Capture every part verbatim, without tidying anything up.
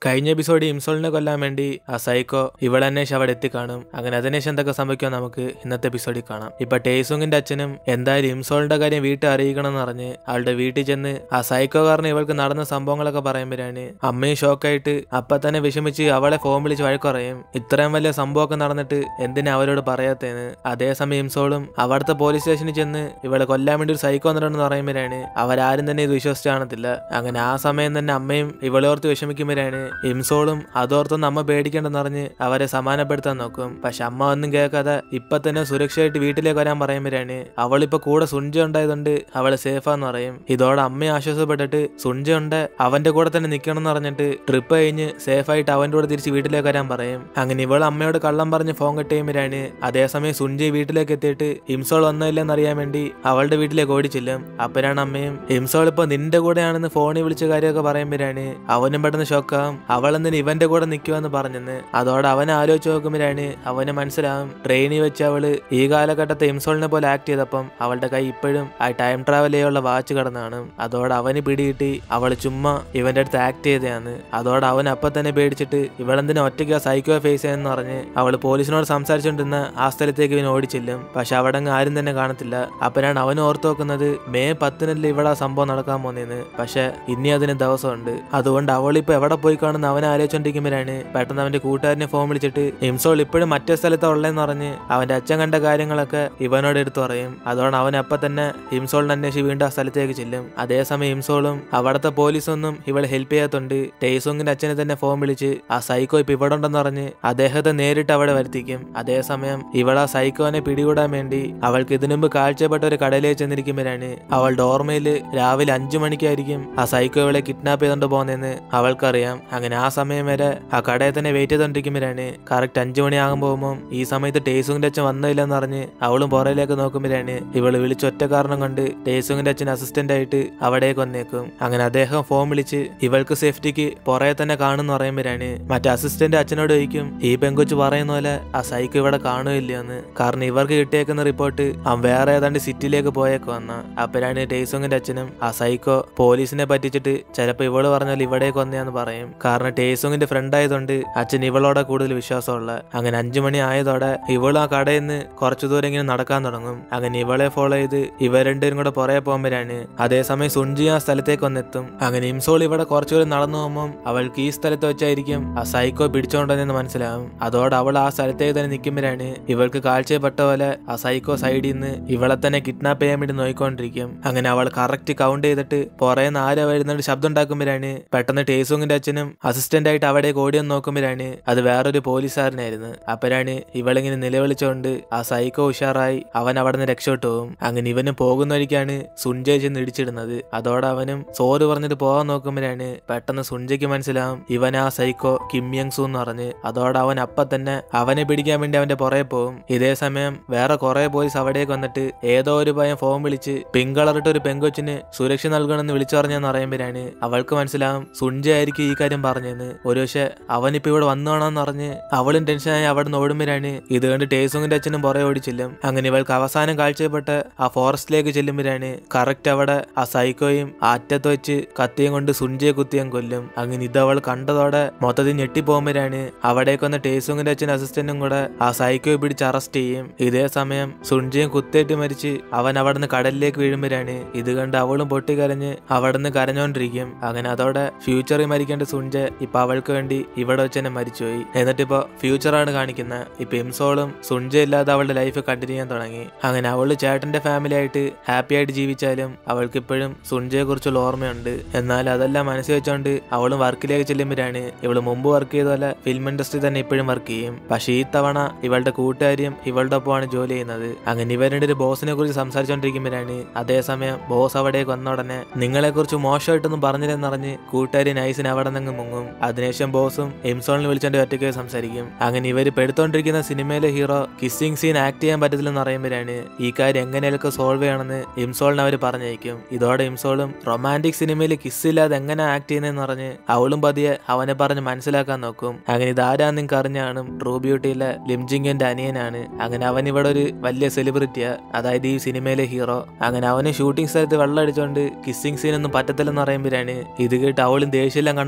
കഴിഞ്ഞ എപ്പിസോഡ് ഇംസോളിനെ കൊല്ലാൻ വേണ്ടി ആ സൈക്കോ ഇവളന്വേഷിച്ച് അവിടെ എത്തിക്കാണും. അങ്ങനെ അതിനുശേഷം എന്തൊക്കെ സംഭവിക്കാൻ നമുക്ക് ഇന്നത്തെ എപ്പിസോഡിൽ കാണാം. ഇപ്പൊ ടേസുങ്ങിന്റെ അച്ഛനും എന്തായാലും ഇംസോളിന്റെ കാര്യം വീട്ടിൽ അറിയിക്കണം എന്ന് പറഞ്ഞ് ആളുടെ വീട്ടിൽ ചെന്ന് ആ സൈക്കോ കാരണം ഇവൾക്ക് നടന്ന സംഭവങ്ങളൊക്കെ പറയുമ്പോഴാണ് അമ്മയും ഷോക്കായിട്ട് അപ്പൊ തന്നെ വിഷമിച്ച് അവളെ ഫോൺ വിളിച്ച് വഴക്കുറയും. ഇത്രയും വലിയ സംഭവമൊക്കെ നടന്നിട്ട് എന്തിനാ അവരോട് പറയാത്തേന്ന്. അതേസമയം ഇംസോളും അവിടുത്തെ പോലീസ് സ്റ്റേഷനിൽ ചെന്ന് ഇവളെ കൊല്ലാൻ വേണ്ടി ഒരു സൈക്കോ വന്നിട്ടുണ്ടെന്ന് പറയുമ്പോഴാണ് അവരാരും തന്നെ ഇത് വിശ്വസിച്ച് കാണത്തില്ല. അങ്ങനെ ആ സമയം തന്നെ അമ്മയും ഇവളോർത്ത് വിഷമിക്കുമ്പോഴാണ് ഇംസോളും അതോർത്തൊന്നും അമ്മ പേടിക്കേണ്ടെന്ന് പറഞ്ഞ് അവരെ സമാനപ്പെടുത്താൻ നോക്കും. പക്ഷെ അമ്മ ഒന്നും കേൾക്കാതെ ഇപ്പൊ തന്നെ സുരക്ഷയായിട്ട് വീട്ടിലേക്ക് വരാൻ പറയുമ്പോഴാണ് അവളിപ്പോ കൂടെ സുഞ്ച ഉണ്ടായതുകൊണ്ട് അവള് സേഫാന്ന് പറയും. ഇതോടെ അമ്മയെ ആശ്വാസപ്പെട്ടിട്ട് സുഞ്ച ഉണ്ട് അവന്റെ കൂടെ തന്നെ നിക്കണം എന്ന് പറഞ്ഞിട്ട് ട്രിപ്പ് കഴിഞ്ഞ് സേഫായിട്ട് അവന്റെ കൂടെ തിരിച്ച് വീട്ടിലേക്ക് വരാൻ പറയും. അങ്ങനെ ഇവൾ അമ്മയോട് കള്ളം പറഞ്ഞ് ഫോൺ കട്ട് ചെയ്യുമ്പോഴാണ് അതേസമയം സുഞ്ച വീട്ടിലേക്ക് എത്തിയിട്ട് ഇംസോൾ വന്നില്ലെന്ന് അറിയാൻ വേണ്ടി അവളുടെ വീട്ടിലേക്ക് ഓടിച്ചില്ലും. അപ്പോഴാണ് അമ്മയും ഇംസോൾ ഇപ്പൊ നിന്റെ കൂടെയാണെന്ന് ഫോണിൽ വിളിച്ച കാര്യമൊക്കെ പറയുമ്പോഴാണ് അവനും പെട്ടെന്ന് ഷോക്കാവും. അവളെന്തിന് ഇവന്റെ കൂടെ നിൽക്കുവെന്ന് പറഞ്ഞെന്ന്. അതോടെ അവനെ ആലോചിച്ച് നോക്കുമ്പോഴാണ് അവന് മനസ്സിലാവും ട്രെയിനിൽ വെച്ച് അവള് ഈ കാലഘട്ടത്തെ ഇംസോളിനെ പോലെ ആക്ട് ചെയ്തപ്പം അവളുടെ കൈ ഇപ്പോഴും ആ ടൈം ട്രാവൽ ചെയ്യാനുള്ള വാച്ച് കിടന്നാണ്. അതോടെ അവന് പിടികിട്ടി അവള് ചുമ്മാ ഇവന്റെ അടുത്ത് ആക്ട് ചെയ്തതാണ്. അതോടെ അവൻ അപ്പൊ തന്നെ പേടിച്ചിട്ട് ഇവളെന്തിനാ ഒറ്റയ്ക്ക് സൈക്കോ ഫേസ് ചെയ്യുന്ന പറഞ്ഞ് അവള് പോലീസിനോട് സംസാരിച്ചോണ്ടിരുന്ന ആ സ്ഥലത്തേക്ക് ഇവൻ ഓടിച്ചില്ലും. പക്ഷെ അവിടെ ആരും തന്നെ കാണത്തില്ല. അപ്പോഴാണ് അവൻ ഓർത്ത് നോക്കുന്നത് മെയ് പത്തിനല്ലേ ഇവിടെ ആ സംഭവം നടക്കാൻ പോന്നേന്ന്. പക്ഷെ ഇനി അതിന് ദിവസമുണ്ട്. അതുകൊണ്ട് അവളിപ്പോ എവിടെ പോയി കാണുന്ന അവനെ ആലോചിച്ചോണ്ടിരിക്കുമ്പോഴാണ് പെട്ടെന്ന് അവന്റെ കൂട്ടുകാരനെ ഫോൺ വിളിച്ചിട്ട് ഇംസോൾ ഇപ്പോഴും മറ്റേ സ്ഥലത്താ ഉള്ളതെന്ന് പറഞ്ഞ് അവന്റെ അച്ഛൻ കണ്ട കാര്യങ്ങളൊക്കെ ഇവനോട് എടുത്തു പറയും. അതോടെ അവൻ അപ്പൊ തന്നെ ഇംസോളിനെ അന്വേഷിച്ച് വീണ്ടും ആ സ്ഥലത്തേക്ക് ചെല്ലും. അതേസമയം ഇംസോളും അവിടുത്തെ പോലീസൊന്നും ഇവളെ ഹെൽപ്പ് ചെയ്യാത്തോണ്ട് ടേസുങ്ങിന്റെ അച്ഛനെ തന്നെ ഫോൺ വിളിച്ച് ആ സൈക്കോ ഇപ്പൊ ഇവിടെ ഉണ്ടെന്ന് പറഞ്ഞ് അദ്ദേഹത്തെ നേരിട്ട് അവിടെ വരുത്തിക്കും. അതേസമയം ഇവൾ ആ സൈക്കോനെ പിടികൂടാൻ വേണ്ടി അവൾക്ക് ഇതിനുമുമ്പ് കാഴ്ചപ്പെട്ട ഒരു കടയിലേക്ക് ചെന്നിരിക്കുമ്പോഴാണ് അവളുടെ ഓർമ്മയില് രാവിലെ അഞ്ചു മണിക്കായിരിക്കും ആ സൈക്കോ ഇവളെ കിഡ്നാപ്പ് ചെയ്തോണ്ട് പോകുന്നതെന്ന് അവൾക്കറിയാം. അങ്ങനെ ആ സമയം വരെ ആ കടയിൽ തന്നെ വെയിറ്റ് ചെയ്തോണ്ടിരിക്കുമ്പോഴാണ് കറക്റ്റ് അഞ്ചു മണിയാകും പോകുമ്പോൾ ഈ സമയത്ത് ടേസുങ്ങിന്റെ അച്ഛൻ വന്നില്ലെന്ന് പറഞ്ഞ് അവളും പുറയിലേക്ക് നോക്കുമ്പോഴാണ് ഇവള് വിളിച്ച ഒറ്റ കാരണം കൊണ്ട് ടേസുങ്ങിന്റെ അച്ഛൻ അസിസ്റ്റന്റ് ആയിട്ട് അവിടേക്ക് വന്നേക്കും. അങ്ങനെ അദ്ദേഹം ഫോൺ വിളിച്ച് ഇവൾക്ക് സേഫ്റ്റിക്ക് പുറകെ തന്നെ കാണുന്നു പറയുമ്പോഴാണ് മറ്റേ അസിസ്റ്റന്റ് അച്ഛനോട് ചോദിക്കും ഈ പെങ്കൊച്ച് പറയുന്ന പോലെ ആ സൈക്കോ ഇവിടെ കാണുകയില്ലെന്ന്. കാരണം ഇവർക്ക് കിട്ടിയേക്കുന്ന റിപ്പോർട്ട് അവൻ വേറെ ഏതാണ്ട് സിറ്റിയിലേക്ക് പോയേക്ക് വന്ന. അപ്പോഴാണ് ടേസുങ്ങിന്റെ അച്ഛനും ആ സൈക്കോ പോലീസിനെ പറ്റിച്ചിട്ട് ചിലപ്പോ ഇവള് പറഞ്ഞാൽ ഇവിടേക്ക് വന്നയാന്ന് പറയും. കാരണം ടേസുങ്ങിന്റെ ഫ്രണ്ട് ആയതുകൊണ്ട് അച്ഛൻ ഇവളോടെ കൂടുതൽ വിശ്വാസമുള്ള. അങ്ങനെ അഞ്ചു മണി ആയതോടെ ഇവള് ആ കടയിൽ നിന്ന് കുറച്ചു ദൂരം ഇങ്ങനെ നടക്കാൻ തുടങ്ങും. അങ്ങനെ ഇവളെ ഫോളോ ചെയ്ത് ഇവ രണ്ടുപേരും കൂടെ പുറകെ പോകുമ്പോഴാണ് അതേസമയം സുഞ്ചി ആ സ്ഥലത്തേക്ക് വന്നെത്തും. അങ്ങനെ ഇംസോൾ ഇവിടെ കുറച്ചു ദൂരം നടന്നു പോകുമ്പോൾ അവൾക്ക് ഈ സ്ഥലത്ത് വെച്ചായിരിക്കും ആ സൈക്കോ പിടിച്ചോണ്ടെന്ന് മനസ്സിലാവും. അതോടെ അവൾ ആ സ്ഥലത്തേക്ക് തന്നെ നിൽക്കുമ്പോഴാണ് ഇവൾക്ക് കാഴ്ചപ്പെട്ട പോലെ ആ സൈക്കോ സൈഡിൽ നിന്ന് ഇവളെ തന്നെ കിഡ്നാപ്പ് ചെയ്യാൻ വേണ്ടി നോക്കിക്കൊണ്ടിരിക്കും. അങ്ങനെ അവൾ കറക്റ്റ് കൗണ്ട് ചെയ്തിട്ട് പുറേന്ന് ആരോ വരുന്നൊരു ശബ്ദം ഉണ്ടാക്കുമ്പോഴാണ് പെട്ടെന്ന് ടേസുങ്ങിന്റെ അച്ഛനും അസിസ്റ്റന്റ് ആയിട്ട് അവിടേക്ക് ഓടിയെന്ന് നോക്കുമ്പോഴാണ് അത് വേറൊരു പോലീസുകാരനായിരുന്നു. അപ്പോഴാണ് ഇവളിങ്ങനെ നിലവിളിച്ചുകൊണ്ട് ആ സൈക്കോ ഉഷാറായി അവൻ അവിടെ നിന്ന് രക്ഷപ്പെട്ടു പോകും. അങ്ങനെ ഇവന് പോകുന്ന വഴിക്കാണ് സുഞ്ചയെ ചെന്ന് ഇടിച്ചിടുന്നത്. അതോടെ അവനും സോറ് പറഞ്ഞിട്ട് പോകാൻ നോക്കുമ്പോഴാണ് പെട്ടെന്ന് സുഞ്ചയ്ക്ക് മനസ്സിലാവും ഇവൻ ആ സൈക്കോ കിം യങ് സു എന്ന് പറഞ്ഞ്. അതോടെ അവൻ അപ്പൊ തന്നെ അവനെ പിടിക്കാൻ വേണ്ടി അവന്റെ പുറകെ പോകും. ഇതേ സമയം വേറെ കുറെ പോലീസ് അവിടേക്ക് വന്നിട്ട് ഏതോ ഒരു പയ്യൻ ഫോൺ വിളിച്ച് പിങ്ക് കളറിട്ട് ഒരു പെങ്കൊച്ചിന് സുരക്ഷ നൽകണമെന്ന് വിളിച്ചു പറഞ്ഞെന്ന് പറയുമ്പോഴാണ് അവൾക്ക് മനസ്സിലാവും സുഞ്ച ആയിരിക്കും ഈ കാര്യം പറഞ്ഞെന്ന്. ഒരു പക്ഷെ അവനിപ്പോ ഇവിടെ വന്നു വേണമെന്ന് പറഞ്ഞ് അവളും ടെൻഷനായി അവിടെ നിന്ന് ഓടുമ്പോഴാണ് ഇത് കണ്ട് ടേസുങ്ങിന്റെ അച്ഛനും പുറകെ ഓടിച്ചില്ലും. അങ്ങനെ ഇവൾക്ക് അവസാനം കാഴ്ചപ്പെട്ട ആ ഫോറസ്റ്റിലേക്ക് ചെല്ലുമ്പോഴാണ് കറക്റ്റ് അവിടെ ആ സൈക്കോയും ആ അറ്റത്ത് വെച്ച് കത്തിയും കൊണ്ട് സുഞ്ചയെ കുത്തിയും കൊല്ലും. അങ്ങനെ ഇത് അവൾ കണ്ടതോടെ മൊത്തത്തിൽ ഞെട്ടിപ്പോകുമ്പോഴാണ് അവിടേക്ക് വന്ന ടേസുങ്ങിന്റെ അച്ഛൻ അസിസ്റ്റന്റും കൂടെ ആ സൈക്കോയെ പിടിച്ച് അറസ്റ്റ് ചെയ്യും. ഇതേ സമയം സുഞ്ചയും കുത്തേറ്റ് മരിച്ച് അവൻ അവിടെ നിന്ന് കടലിലേക്ക് വീഴുമ്പോഴാണ് ഇത് കണ്ട് അവളും പൊട്ടിക്കരഞ്ഞ് അവിടെ നിന്ന് കരഞ്ഞോണ്ടിരിക്കും. അങ്ങനെ അതോടെ ഫ്യൂച്ചറിൽ മരിക്കേണ്ട സുഞ്ച ഇപ്പൊ അവൾക്ക് വേണ്ടി ഇവിടെ വെച്ച് തന്നെ മരിച്ചുപോയി. എന്നിട്ടിപ്പോ ഫ്യൂച്ചറാണ് കാണിക്കുന്നത്. ഇപ്പൊ ഇംസോളും സുഞ്ച ഇല്ലാതെ അവളുടെ ലൈഫ് കണ്ടിന്യൂ ചെയ്യാൻ തുടങ്ങി. അങ്ങനെ അവള് ചേട്ടന്റെ ഫാമിലി ആയിട്ട് ഹാപ്പി ആയിട്ട് ജീവിച്ചാലും അവൾക്ക് ഇപ്പോഴും സുഞ്ചയെ കുറിച്ചുള്ള ഓർമ്മയുണ്ട്. എന്നാൽ അതെല്ലാം മനസ്സിൽ വെച്ചോണ്ട് അവളും വർക്കിലേക്ക് ചെല്ലുമ്പോഴാണ് ഇവള് മുമ്പ് വർക്ക് ചെയ്ത പോലെ ഫിലിം ഇൻഡസ്ട്രി തന്നെ ഇപ്പോഴും വർക്ക് ചെയ്യും. പക്ഷെ ഈ തവണ ഇവളുടെ കൂട്ടുകാരിയും ഇവളുടെ ഒപ്പമാണ് ജോലി ചെയ്യുന്നത്. അങ്ങനെ ഇവരുടെ ഒരു ബോസിനെ കുറിച്ച് സംസാരിച്ചോണ്ടിരിക്കുമ്പോഴാണ് അതേസമയം ബോസ് അവിടേക്ക് വന്ന ഉടനെ നിങ്ങളെ കുറിച്ച് മോശമായിട്ടൊന്നും പറഞ്ഞില്ലെന്നറിഞ്ഞ് കൂട്ടുകാരി നൈസിന് അവിടെ നിന്ന് മുങ്ങും. അതിനുശേഷം ബോസും ഇംസോളിനെ വിളിച്ചോണ്ട് ഒറ്റയ്ക്ക് സംസാരിക്കും. അങ്ങനെ ഇവര് പെടുത്തോണ്ടിരിക്കുന്ന സിനിമയിലെ ഹീറോ കിസ്സിംഗ് സീൻ ആക്ട് ചെയ്യാൻ പറ്റത്തില്ലെന്ന് പറയുമ്പോഴാണ് ഈ കാര്യം എങ്ങനെയൊക്കെ സോൾവ് ചെയ്യണമെന്ന് ഇംസോളിനെ അവർ പറഞ്ഞയക്കും. ഇതോടെ ഇംസോളും റൊമാൻറ്റിക് സിനിമയിൽ കിസ്സില്ലാതെ എങ്ങനെ ആക്ട് ചെയ്യുന്നതെന്ന് പറഞ്ഞ് അവളും പതിയെ അവനെ പറഞ്ഞ് മനസ്സിലാക്കാൻ നോക്കും. അങ്ങനെ ഇതാരാ നിങ്ങൾക്ക് അറിഞ്ഞാണ് ട്രൂ ബ്യൂട്ടിയിലെ ലിംജിങ്ങിന്റെ അനിയനാണ്. അങ്ങനെ അവൻ ഇവിടെ ഒരു വലിയ സെലിബ്രിറ്റിയാ, അതായത് ഈ സിനിമയിലെ ഹീറോ. അങ്ങനെ അവന് ഷൂട്ടിംഗ് സ്ഥലത്ത് വെള്ളം അടിച്ചോണ്ട് കിസ്സിംഗ് സീൻ ഒന്നും പറ്റത്തില്ലെന്ന് പറയുമ്പോഴാണ് ഇത് കേട്ട് അവളും ദേഷ്യമെല്ലാം കൺട്രോൾ ചെയ്തിട്ട്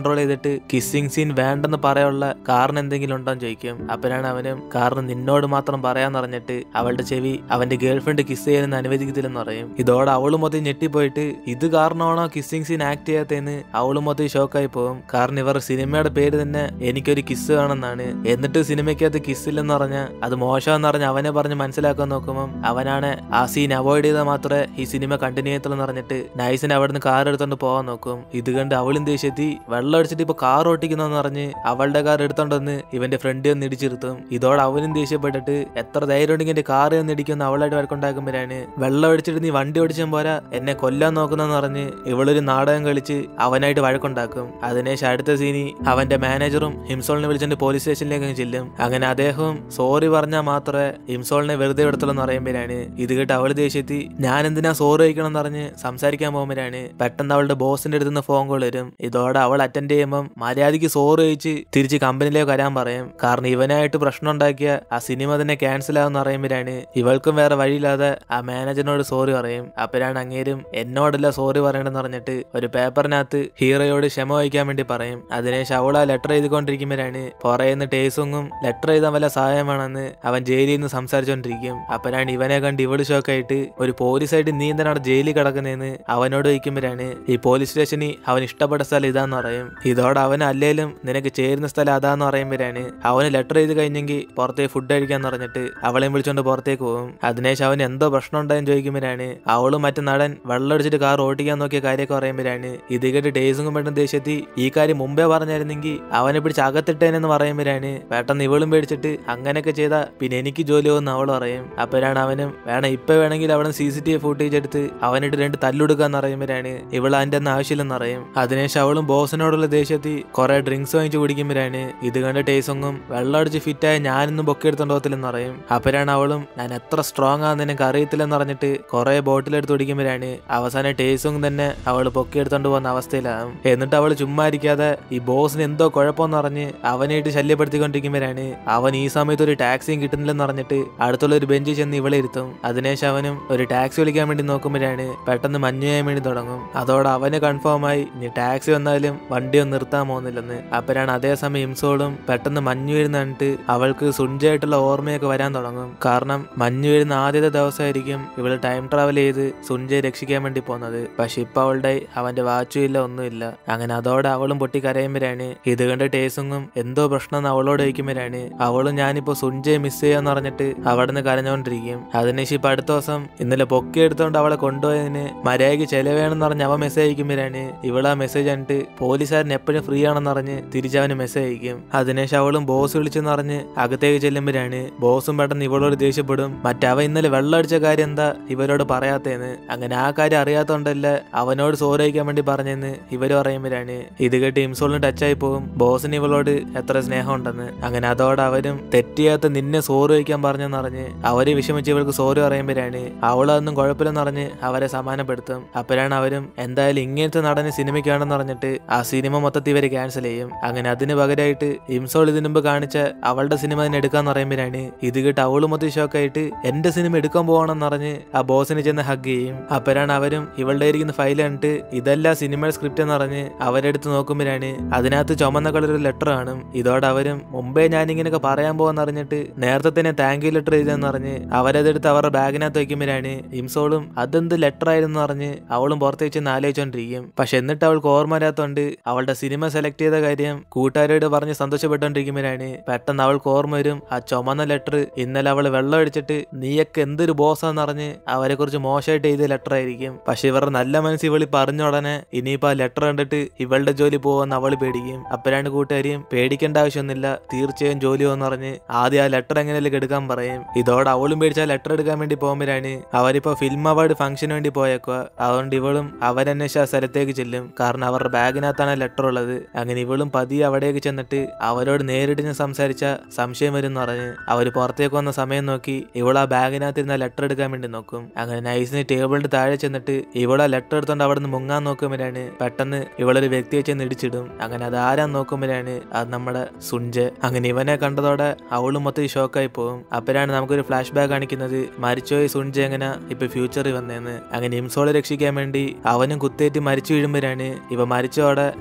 എന്നിട്ട് കിസ്സിങ് സീൻ വേണ്ടെന്ന് പറയാനുള്ള കാരണം എന്തെങ്കിലും ഉണ്ടോന്ന് ചോദിക്കും. അപ്പോഴാണ് അവനും കാരണം നിന്നോട് മാത്രം പറയാന്ന് പറഞ്ഞിട്ട് അവളുടെ ചെവി അവന്റെ ഗേൾഫ്രണ്ട് കിസ് ചെയ്യാൻ അനുവദിക്കത്തില്ലെന്ന് പറയും. ഇതോടെ അവള് മൊത്തം ഞെട്ടിപ്പോയിട്ട് ഇത് കാരണമാണോ കിസ്സിങ് സീൻ ആക്ട് ചെയ്യാത്തതെന്ന് അവള് മൊത്തം ഷോക്കായി പോകും. കാരണം ഇവർ സിനിമയുടെ പേര് തന്നെ എനിക്കൊരു കിസ് വേണമെന്നാണ്. എന്നിട്ട് സിനിമയ്ക്കകത്ത് കിസ്സില്ലെന്ന് പറഞ്ഞാൽ അത് മോശമെന്ന് പറഞ്ഞ് അവനെ പറഞ്ഞ് മനസ്സിലാക്കാൻ നോക്കുമ്പോൾ അവനാണ് ആ സീൻ അവോയ്ഡ് ചെയ്താൽ മാത്രമേ ഈ സിനിമ കണ്ടിന്യൂ ചെയ്യത്തുള്ളൂ പറഞ്ഞിട്ട് നൈസിനെ അവിടുന്ന് കാർ എടുത്തോണ്ട് പോകാൻ നോക്കും. ഇത് കണ്ട് അവളും ദേഷ്യത്തി വെള്ളം അടിച്ചിട്ട് ഇപ്പൊ കാർ ഓട്ടിക്കുന്നതെന്ന് പറഞ്ഞ് അവളുടെ കാർ എടുത്തോണ്ടെന്ന് ഇവന്റെ ഫ്രണ്ട് ഒന്ന് ഇടിച്ചിരുത്തും. ഇതോടെ അവനും ദേഷ്യപ്പെട്ടിട്ട് എത്ര ധൈര്യം ഉണ്ടെങ്കിൽ എന്റെ കാർ ഒന്ന് ഇടിക്കുന്ന അവളായിട്ട് വഴക്കുണ്ടാക്കുമ്പോഴാണ് വെള്ളം അടിച്ചിട്ട് നീ വണ്ടി ഓടിച്ചാൽ പോരാ എന്നെ കൊല്ലാൻ നോക്കുന്നെന്ന് പറഞ്ഞ് ഇവളൊരു നാടകം കളിച്ച് അവനായിട്ട് വഴക്കുണ്ടാക്കും. അതിനുശേഷം അടുത്ത സീനി അവന്റെ മാനേജറും ഹിംസോളിനെ വിളിച്ചിട്ട് പോലീസ് സ്റ്റേഷനിലേക്ക് ചെല്ലും. അങ്ങനെ അദ്ദേഹവും സോറി പറഞ്ഞാൽ മാത്രമേ ഹിംസോളിനെ വെറുതെ എടുത്തുള്ളൂ എന്ന് പറയുമ്പോഴാണ് ഇത് കേട്ട് അവള് ദേഷ്യത്തി ഞാൻ എന്തിനാ സോറി വയ്ക്കണം എന്ന് പറഞ്ഞ് സംസാരിക്കാൻ പോകുമ്പോഴാണ് പെട്ടെന്ന് അവളുടെ ബോസിന്റെ അടുത്ത് നിന്ന് ഫോൺ കോൾ വരും. ഇതോടെ അവൾ അറ്റൻഡ് ചെയ്യുമ്പോൾ മര്യാദയ്ക്ക് സോറി കഴിച്ച് തിരിച്ച് കമ്പനിയിലേക്ക് വരാൻ പറയും. കാരണം ഇവനായിട്ട് പ്രശ്നം ഉണ്ടാക്കിയ ആ സിനിമ തന്നെ ക്യാൻസൽ ആവുമെന്ന് പറയുമ്പോഴാണ് ഇവൾക്കും വേറെ വഴിയില്ലാതെ ആ മാനേജറിനോട് സോറി പറയും. അപ്പോഴാണ് അങ്ങേരും എന്നോടല്ല സോറി പറയണമെന്ന് പറഞ്ഞിട്ട് ഒരു പേപ്പറിനകത്ത് ഹീറോയോട് ക്ഷമ വഹിക്കാൻ വേണ്ടി പറയും. അതിനുശേഷം അവൾ ആ ലെറ്റർ എഴുതിക്കൊണ്ടിരിക്കുമ്പോഴാണ് പറയുന്ന ടേസുങ്ങും ലെറ്റർ എഴുതാൻ വല്ല സഹായമാണെന്ന് അവൻ ജയിലിൽ നിന്ന് സംസാരിച്ചോണ്ടിരിക്കും. അപ്പോഴാണ് ഇവനെ കണ്ട് ഇവള് ഷോക്കായിട്ട് ഒരു പോലീസായിട്ട് നീ എന്തിനാണ് ജയിലിൽ കിടക്കുന്നതെന്ന് അവനോട് ചോദിക്കുമ്പോഴാണ് ഈ പോലീസ് സ്റ്റേഷനിൽ അവൻ ഇഷ്ടപ്പെട്ട സ്ഥലം ഇതാന്ന് പറയും. ഇതോടെ അവൻ അല്ലേലും നിനക്ക് ചേരുന്ന സ്ഥലം അതാന്ന് പറയുമ്പോഴാണ് അവന് ലെറ്റർ എഴുതി കഴിഞ്ഞെങ്കിൽ പുറത്തേക്ക് ഫുഡ് കഴിക്കാന്ന് പറഞ്ഞിട്ട് അവളെയും വിളിച്ചോണ്ട് പുറത്തേക്ക് പോകും. അതിനുശേഷം അവൻ എന്തോ പ്രശ്നം ഉണ്ടായെന്ന് ചോദിക്കുമ്പോഴാണ് അവളും മറ്റു നടൻ വെള്ളം അടിച്ചിട്ട് കാർ ഓടിക്കാൻ നോക്കിയ കാര്യമൊക്കെ പറയുമ്പോഴാണ് ഇത് കേട്ട് ടേസും പെട്ടെന്ന് ദേഷ്യത്തി ഈ കാര്യം മുമ്പേ പറഞ്ഞായിരുന്നെങ്കിൽ അവനെ പിടിച്ച് അകത്തിട്ടേനെന്ന് പറയുമ്പോഴാണ് പെട്ടെന്ന് ഇവളും പേടിച്ചിട്ട് അങ്ങനെയൊക്കെ ചെയ്താ പിന്നെ എനിക്ക് ജോലി പോകുന്ന അവൾ പറയും. അപ്പോഴാണ് അവനും വേണം ഇപ്പൊ വേണമെങ്കിൽ അവിടെ C C T V footage എടുത്ത് അവനിട്ട് രണ്ട് തല്ലുകൊടുക്കാന്ന് പറയുമ്പോഴാണ് ഇവൾ അതിന്റെ ഒന്നും ആവശ്യമില്ലെന്ന് പറയും. അതിനുശേഷം അവളും ബോസിനോടുള്ള ദേഷ്യത്തിൽ കുറെ ഡ്രിങ്ക്സ് വാങ്ങിച്ചു കുടിക്കുമ്പോഴാണ് ഇത് കണ്ട ടേസൊങ്ങും വെള്ളം അടിച്ച് ഫിറ്റായ ഞാനൊന്നും പൊക്കി എടുത്തോണ്ട് പോകത്തില്ലെന്ന് പറയും. അപ്പോഴാണ് അവളും ഞാൻ എത്ര സ്ട്രോങ് ആണെന്ന് എനിക്ക് അറിയത്തില്ലെന്ന് പറഞ്ഞിട്ട് കുറെ ബോട്ടിലെടുത്ത് കുടിക്കുമ്പോഴാണ് അവസാനം ടേസൊങ് തന്നെ അവള് പൊക്കി എടുത്തോണ്ട് പോകുന്ന അവസ്ഥയിലാകും. എന്നിട്ട് അവള് ചുമ്മാ ഇരിക്കാതെ ഈ ബോസിന് എന്തോ കുഴപ്പമെന്ന് പറഞ്ഞ് അവനായിട്ട് ശല്യപ്പെടുത്തിക്കൊണ്ടിരിക്കുമ്പോഴാണ് അവൻ ഈ സമയത്ത് ഒരു ടാക്സിയും കിട്ടുന്നില്ലെന്ന് പറഞ്ഞിട്ട് അടുത്തുള്ള ഒരു ബെഞ്ചിൽ ചെന്ന് ഇവളെ ഇരുത്തും. അതിനുശേഷം അവനും ഒരു ടാക്സി വിളിക്കാൻ വേണ്ടി നോക്കുമ്പോഴാണ് പെട്ടെന്ന് മഞ്ഞ് ചെയ്യാൻ വേണ്ടി തുടങ്ങും. അതോടെ അവന് കൺഫേം ആയി ഇനി ടാക്സി വന്നാലും വണ്ടി ഒന്നും നിർത്താൻ പോകുന്നില്ലെന്ന്. അപ്പോഴാണ് അതേസമയം ഇംസോളും പെട്ടെന്ന് മഞ്ഞ് വീഴുന്ന കണ്ടിട്ട് അവൾക്ക് സുഞ്ചായിട്ടുള്ള ഓർമ്മയൊക്കെ വരാൻ തുടങ്ങും. കാരണം മഞ്ഞ് വീഴുന്ന ആദ്യത്തെ ദിവസമായിരിക്കും ഇവള് ടൈം ട്രാവൽ ചെയ്ത് സുഞ്ചയെ രക്ഷിക്കാൻ വേണ്ടി പോകുന്നത്. പക്ഷെ ഇപ്പൊ അവളുടെ അവന്റെ വാച്ചും ഇല്ല ഒന്നുമില്ല. അങ്ങനെ അതോടെ അവളും പൊട്ടി കരയുമ്പോഴാണ് ഇത് കണ്ട് ടേസുങ്ങും എന്തോ പ്രശ്നം അവളോട് ചോദിക്കുമ്പോഴാണ് അവളും ഞാനിപ്പോ സുഞ്ചയെ മിസ് ചെയ്യാന്ന് പറഞ്ഞിട്ട് അവിടെ നിന്ന് കരഞ്ഞോണ്ടിരിക്കും. അതിനുശേഷം ഇപ്പൊ അടുത്ത ദിവസം ഇന്നലെ പൊക്കി എടുത്തോണ്ട് അവളെ കൊണ്ടുപോയതിന് മര്യാദയ്ക്ക് ചെലവേണെന്ന് പറഞ്ഞ് അവൻ മെസ്സേജ് അയക്കുമ്പോഴാണ് ഇവളാ മെസ്സേജ് കണ്ടിട്ട് പോലീസുകാരൻ എപ്പോഴും ഫ്രീ ആണെന്ന് പറഞ്ഞ് തിരിച്ചവന് മെസ്സേജ് അയക്കും. അതിനുശേഷം അവളും ബോസ് വിളിച്ചെന്ന് പറഞ്ഞ് അകത്തേക്ക് ചെല്ലുമ്പോഴാണ് ബോസും പെട്ടെന്ന് ഇവളോട് ദേഷ്യപ്പെടും. മറ്റവ ഇന്നലെ വെള്ളം അടിച്ച കാര്യം എന്താ ഇവരോട് പറയാത്തേന്ന്. അങ്ങനെ ആ കാര്യം അറിയാത്തോണ്ടല്ല അവനോട് സോറി അയക്കാൻ വേണ്ടി പറഞ്ഞെന്ന് ഇവര് പറയുമ്പോഴാണ് ഇത് കേട്ട് ഇംസോളിന് ടച്ചായി പോകും ബോസിന് ഇവളോട് എത്ര സ്നേഹം ഉണ്ടെന്ന്. അങ്ങനെ അതോടെ അവരും തെറ്റിയാത്ത നിന്നെ സോറി അയക്കാൻ പറഞ്ഞെന്ന് പറഞ്ഞ് അവരെ വിഷമിച്ച് ഇവൾക്ക് സോറി പറയുമ്പോഴാണ് അവളതൊന്നും കുഴപ്പമില്ലെന്ന് പറഞ്ഞ് അവരെ സമാധാനപ്പെടുത്തും. അപ്പോഴാണ് അവരും എന്തായാലും ഇങ്ങനത്തെ നടന് സിനിമയ്ക്കാണെന്ന് പറഞ്ഞിട്ട് ആ സിനിമ മൊത്തത്തിൽ ഇവര് ക്യാൻസൽ ചെയ്യും. അങ്ങനെ അതിന് പകരമായിട്ട് ഇംസോൾ ഇതിനു മുമ്പ് കാണിച്ച അവളുടെ സിനിമ തന്നെ എടുക്കാന്ന് പറയുമ്പോഴാണ് ഇത് കേട്ട് അവള് മൊത്തം ഷോക്കായിട്ട് എന്റെ സിനിമ എടുക്കാൻ പോകണമെന്ന് പറഞ്ഞ് ആ ബോസിനെ ചെന്ന് ഹഗ് ചെയ്യും. അപ്പോഴാണ് അവരും ഇവളുടെ ഇരിക്കുന്ന ഫയൽ കണ്ടിട്ട് ഇതല്ല സിനിമയുടെ സ്ക്രിപ്റ്റ് എന്ന് പറഞ്ഞ് അവരെടുത്ത് നോക്കുമ്പോഴാണ് അതിനകത്ത് ചുമന്ന കളർ ഒരു ലെറ്റർ കാണും. ഇതോടെ അവരും മുമ്പേ ഞാൻ ഇങ്ങനെയൊക്കെ പറയാൻ പോകാന്ന് അറിഞ്ഞിട്ട് നേരത്തെ തന്നെ താങ്ക് യു ലെറ്റർ എഴുതാന്ന് പറഞ്ഞ് അവരതെടുത്ത് അവരുടെ ബാഗിനകത്ത് വയ്ക്കുമ്പോഴാണ് ഇംസോളും അതെന്ത് ലെറ്റർ ആയിരുന്നു പറഞ്ഞ് അവളും പുറത്തേക്ക് ചെന്ന് ആലോചിച്ചോണ്ടിരിക്കും. പക്ഷെ എന്നിട്ട് അവൾക്ക് ഓർമ്മ വരാത്തോണ്ട് അവളുടെ സിനിമ സെലക്ട് ചെയ്ത കാര്യം കൂട്ടുകാരോട് പറഞ്ഞ് സന്തോഷപ്പെട്ടുകൊണ്ടിരിക്കുമ്പോഴാണ് പെട്ടെന്ന് അവൾക്ക് ഓർമ്മ വരും ആ ചുമന്ന ലെറ്റർ ഇന്നലെ അവള് വെള്ളം അടിച്ചിട്ട് നീയൊക്കെ എന്തൊരു ബോസാന്ന് പറഞ്ഞ് അവരെ കുറിച്ച് മോശമായിട്ട് എഴുതിയ ലെറ്റർ ആയിരിക്കും. പക്ഷെ ഇവരുടെ നല്ല മനസ്സ് ഇവളി പറഞ്ഞ ഉടനെ ഇനിയിപ്പോ ആ ലെറ്റർ കണ്ടിട്ട് ഇവളുടെ ജോലി പോവാന്ന് അവള് പേടിക്കും. അപ്പോഴാണ് കൂട്ടുകാരിയും പേടിക്കേണ്ട ആവശ്യമൊന്നുമില്ല തീർച്ചയായും ജോലി പോവെന്ന് പറഞ്ഞ് ആദ്യം ആ ലെറ്റർ എങ്ങനെയല്ലേ എടുക്കാൻ പറയും. ഇതോടെ അവളും പേടിച്ച് ആ ലെറ്റർ എടുക്കാൻ വേണ്ടി പോകുമ്പോഴാണ് അവരിപ്പോ ഫിലിം അവാർഡ് ഫംഗ്ഷന് വേണ്ടി പോയേക്കുക. അതുകൊണ്ട് ഇവളും അവരന്വേഷിച്ച ആ സ്ഥലത്തേക്ക് ചെല്ലും. കാരണം അവരുടെ ബാഗിനകത്താണ് ലെറ്റർ ഉള്ളത്. അങ്ങനെ ഇവളും പതിയെ അവിടേക്ക് ചെന്നിട്ട് അവരോട് നേരിട്ട് ഞാൻ സംസാരിച്ച സംശയം വരും എന്ന് പറഞ്ഞ് അവര് പുറത്തേക്ക് വന്ന സമയം നോക്കി ഇവൾ ആ ബാഗിനകത്തിരുന്ന ലെറ്റർ എടുക്കാൻ വേണ്ടി നോക്കും. അങ്ങനെ നൈസിന് ടേബിളിന്റെ താഴെ ചെന്നിട്ട് ഇവളാ ലെറ്റർ എടുത്തോണ്ട് അവിടെ നിന്ന് മുങ്ങാൻ നോക്കുമ്പോഴാണ് പെട്ടെന്ന് ഇവളൊരു വ്യക്തിയെ ചെന്ന് ഇടിച്ചിടും. അങ്ങനെ അത് ആരാന്ന് നോക്കുമ്പോഴാണ് അത് നമ്മുടെ സുഞ്ച്. അങ്ങനെ ഇവനെ കണ്ടതോടെ അവളും മൊത്തം ഷോക്കായി പോകും. അപ്പോഴാണ് നമുക്കൊരു ഫ്ലാഷ് ബാക്ക് കാണിക്കുന്നത് മരിച്ചുപോയ സുഞ്ച് എങ്ങനെ ഇപ്പൊ ഫ്യൂച്ചറിൽ വന്നേന്ന്. അങ്ങനെ ഇംസോളെ രക്ഷിക്കാൻ വേണ്ടി അവനും കുത്തേറ്റ് മരിച്ചു വീഴുമ്പോഴാണ് ഇവ മരിച്ചോടെ അവൻ ഇട്ട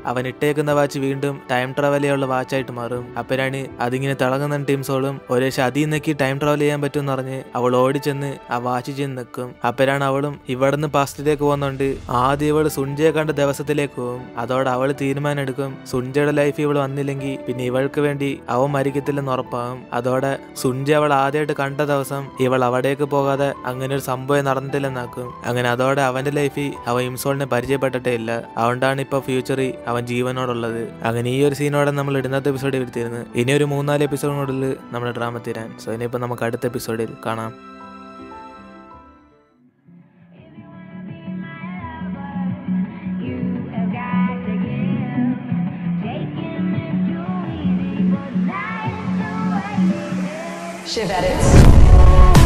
ഇട്ടേക്കുന്ന വാച്ച് വീണ്ടും ടൈം ട്രാവൽ ചെയ്യാനുള്ള വാച്ചായിട്ട് മാറും. അപ്പോഴാണ് അതിങ്ങനെ തിളങ്ങുന്ന ടീംസോളും ഒരേ അതിൽ നിന്നൊക്കെ ടൈം ട്രാവൽ ചെയ്യാൻ പറ്റുമെന്ന് പറഞ്ഞ് അവൾ ഓടിച്ചെന്ന് ആ വാച്ച് ചെന്ന് നിൽക്കും. അപ്പോഴാണ് അവളും ഇവിടുന്ന് പാസ്റ്റിലേക്ക് പോകുന്നുണ്ട്. ആദ്യം ഇവള് സുൻജയെ കണ്ട ദിവസത്തിലേക്ക് പോകും. അതോടെ അവൾ തീരുമാനം എടുക്കും സുൻജയുടെ ലൈഫ് ഇവൾ വന്നില്ലെങ്കിൽ പിന്നെ ഇവൾക്ക് വേണ്ടി അവൻ മരിക്കത്തില്ലെന്ന് ഉറപ്പാകും. അതോടെ സുൻജ അവൾ ആദ്യമായിട്ട് കണ്ട ദിവസം ഇവൾ അവിടേക്ക് പോകാതെ അങ്ങനെ ഒരു സംഭവം നടന്നിട്ടില്ലെന്നാക്കും. അങ്ങനെ അതോടെ അവന്റെ ലൈഫിൽ അവൻ ഇംസോളിനെ പരിചയപ്പെട്ടിട്ടേ ഇല്ല. അതുകൊണ്ടാണ് ഇപ്പൊ ഫ്യൂച്ചറിൽ അവൻ ജീവനോടുള്ളത്. അങ്ങനെ ഈ ഒരു സീനോടെ നമ്മൾ ഇടുന്നത്തെ എപ്പിസോഡിൽ വരുത്തിയിരുന്നു. ഇനി ഒരു മൂന്നാല് എപ്പിസോഡിനുള്ളിൽ നമ്മുടെ ഡ്രാമ തീരാൻ. സോ ഇനിയിപ്പോൾ നമുക്ക് അടുത്ത എപ്പിസോഡിൽ കാണാം. Shiv Edits.